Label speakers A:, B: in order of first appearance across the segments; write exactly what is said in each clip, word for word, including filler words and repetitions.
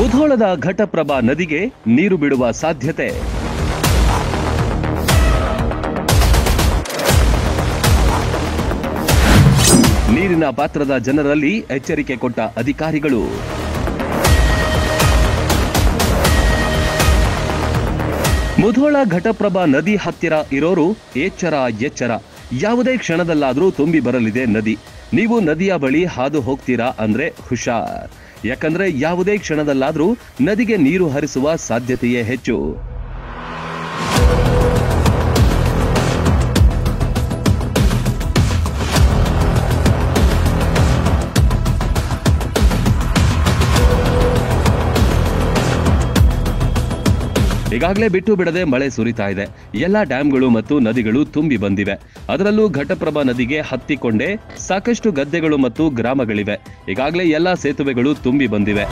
A: ಮುಧೋಳದ ಘಟಪ್ರಭಾ ನದಿಗೆ ನೀರು ಬಿಡುವ ಸಾಧ್ಯತೆ. ನೀರಿನ ಪಾತ್ರದ ಜನರಲ್ಲಿ ಎಚ್ಚರಿಕೆ ಕೊಟ್ಟ ಅಧಿಕಾರಿಗಳು. ಮುಧೋಳ ಘಟಪ್ರಭಾ ನದಿ ಹತ್ತಿರ ಇರೋರು ಎಚ್ಚರ ಎಚ್ಚರ. ಯಾವುದೇ ಕ್ಷಣದಲ್ಲಾದ್ರೂ ತುಂಬಿ ಬರಲಿದೆ ನದಿ. ನೀವು ನದಿಯ ಬಳಿ ಹಾದು ಹೋಗ್ತೀರಾ ಅಂದ್ರೆ ಹುಷಾರ್. ಯಾಕಂದ್ರೆ ಯಾವುದೇ ಕ್ಷಣದಲ್ಲಾದ್ರೂ ನದಿಗೆ ನೀರು ಹರಿಸುವ ಸಾಧ್ಯತೆಯೇ ಹೆಚ್ಚು. ಈಗಾಗಲೇ ಬಿಟ್ಟು ಬಿಡದೆ ಮಳೆ ಸುರಿತಾ ಇದೆ. ಎಲ್ಲಾ ಡ್ಯಾಂಗಳು ಮತ್ತು ನದಿಗಳು ತುಂಬಿ ಬಂದಿವೆ. ಅದರಲ್ಲೂ ಘಟಪ್ರಭಾ ನದಿಗೆ ಹತ್ತಿಕೊಂಡೇ ಸಾಕಷ್ಟು ಗದ್ದೆಗಳು ಮತ್ತು ಗ್ರಾಮಗಳಿವೆ. ಈಗಾಗಲೇ ಎಲ್ಲಾ ಸೇತುವೆಗಳು ತುಂಬಿ ಬಂದಿವೆ.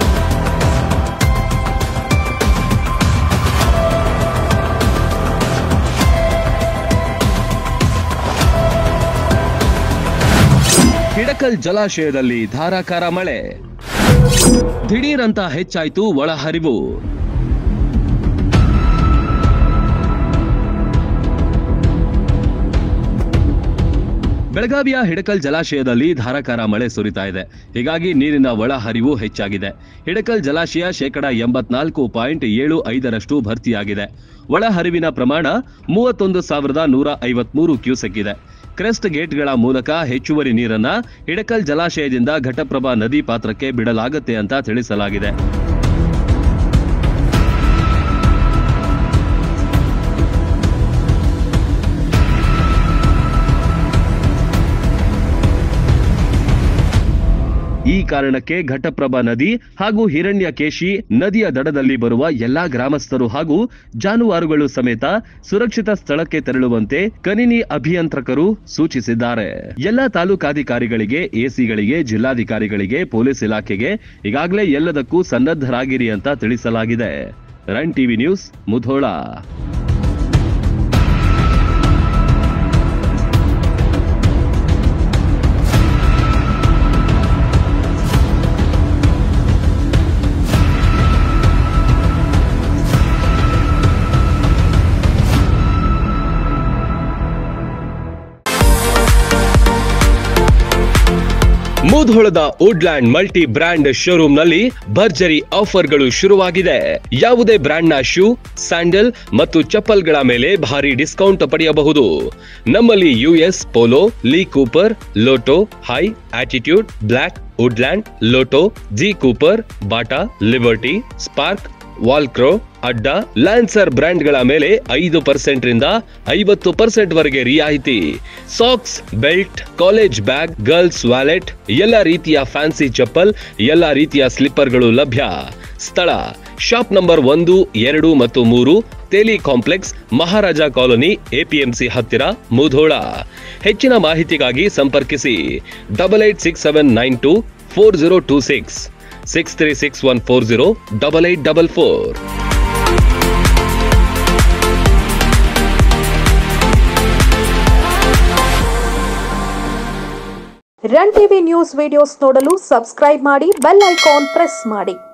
A: ಹಿಡಕಲ್ ಜಲಾಶಯದಲ್ಲಿ ಧಾರಾಕಾರ ಮಳೆ. ದಿಢೀರಂತ ಹೆಚ್ಚಾಯಿತು ಒಳಹರಿವು. ಬೆಳಗಾವಿಯ ಹಿಡಕಲ್ ಜಲಾಶಯದಲ್ಲಿ ಧಾರಾಕಾರ ಮಳೆ ಸುರಿತಾ ಇದೆ. ಹೀಗಾಗಿ ನೀರಿನ ಒಳಹರಿವು ಹೆಚ್ಚಾಗಿದೆ. ಹಿಡಕಲ್ ಜಲಾಶಯ ಶೇಕಡ ಎಂಬತ್ನಾಲ್ಕು ಪಾಯಿಂಟ್ ಏಳು ಐದರಷ್ಟು ಭರ್ತಿಯಾಗಿದೆ. ಒಳಹರಿವಿನ ಪ್ರಮಾಣ ಮೂವತ್ತೊಂದು ಸಾವಿರದ ನೂರ ಐವತ್ಮೂರು ಕ್ಯೂಸೆಕ್ ಇದೆ. ಕ್ರೆಸ್ಟ್ ಗೇಟ್ಗಳ ಮೂಲಕ ಹೆಚ್ಚುವರಿ ನೀರನ್ನ ಹಿಡಕಲ್ ಜಲಾಶಯದಿಂದ ಘಟಪ್ರಭಾ ನದಿ ಪಾತ್ರಕ್ಕೆ ಬಿಡಲಾಗುತ್ತೆ ಅಂತ ತಿಳಿಸಲಾಗಿದೆ. ಈ ಕಾರಣಕ್ಕೆ ಘಟಪ್ರಭಾ ನದಿ ಹಾಗೂ ಹಿರಣ್ಯಕೇಶಿ ನದಿಯ ದಡದಲ್ಲಿ ಬರುವ ಎಲ್ಲಾ ಗ್ರಾಮಸ್ಥರು ಹಾಗೂ ಜಾನುವಾರುಗಳು ಸಮೇತ ಸುರಕ್ಷಿತ ಸ್ಥಳಕ್ಕೆ ತೆರಳುವಂತೆ ಕನಿನಿ ಅಭಿಯಂತ್ರಕರು ಸೂಚಿಸಿದ್ದಾರೆ. ಎಲ್ಲಾ ತಾಲೂಕಾಧಿಕಾರಿಗಳಿಗೆ, ಎಸಿಗಳಿಗೆ, ಜಿಲ್ಲಾಧಿಕಾರಿಗಳಿಗೆ, ಪೊಲೀಸ್ ಇಲಾಖೆಗೆ ಈಗಾಗಲೇ ಎಲ್ಲದಕ್ಕೂ ಸನ್ನದ್ಧರಾಗಿರಿ ಅಂತ ತಿಳಿಸಲಾಗಿದೆ. Run TV news, Mudhol. ಮುಧೋಳದ ವುಡ್ಲ್ಯಾಂಡ್ ಮಲ್ಟಿ ಬ್ರ್ಯಾಂಡ್ ಶೋರೂಮ್ ನಲ್ಲಿ ಭರ್ಜರಿ ಆಫರ್ಗಳು ಶುರುವಾಗಿದೆ. ಯಾವುದೇ ಬ್ರ್ಯಾಂಡ್ ನ ಶೂ, ಸ್ಯಾಂಡಲ್ ಮತ್ತು ಚಪ್ಪಲ್ಗಳ ಮೇಲೆ ಭಾರಿ ಡಿಸ್ಕೌಂಟ್ ಪಡೆಯಬಹುದು. ನಮ್ಮಲ್ಲಿ US polo, Lee Cooper, Lotto, Hi, attitude, black, Woodland, Lotto, G Cooper, Bata, Liberty, Sparx, Walkaroo, Adda, Lancer ಬ್ರ್ಯಾಂಡ್ಗಳ ಮೇಲೆ ಐದು ಪರ್ಸೆಂಟ್ ರಿಂದ ಐವತ್ತು ಪರ್ಸೆಂಟ್ ವರೆಗೆ ರಿಯಾಯಿತಿ. Socks, belt, college bag, girls wallet, ಎಲ್ಲ ರೀತಿಯ ಫ್ಯಾನ್ಸಿ ಚಪ್ಪಲ್, ಎಲ್ಲ ರೀತಿಯ ಸ್ಲಿಪ್ಪರ್ಗಳು ಲಭ್ಯ. ಸ್ಥಳ ಶಾಪ್ ನಂಬರ್ ಒಂದು, ಎರಡು ಮತ್ತು ಮೂರು, ತೇಲಿ ಕಾಂಪ್ಲೆಕ್ಸ್, ಮಹಾರಾಜ ಕಾಲೋನಿ, ಎಪಿಎಂಸಿ ಹತ್ತಿರ, ಮುಧೋಳ. ಹೆಚ್ಚಿನ ಮಾಹಿತಿಗಾಗಿ ಸಂಪರ್ಕಿಸಿ double eight six seven nine two four zero two six six three six one four zero double eight double four.
B: Run TV news videos ನೋಡಲು ಸಬ್ಸ್ಕ್ರೈಬ್ ಮಾಡಿ, ಬೆಲ್ ಐಕಾನ್ ಪ್ರೆಸ್ ಮಾಡಿ.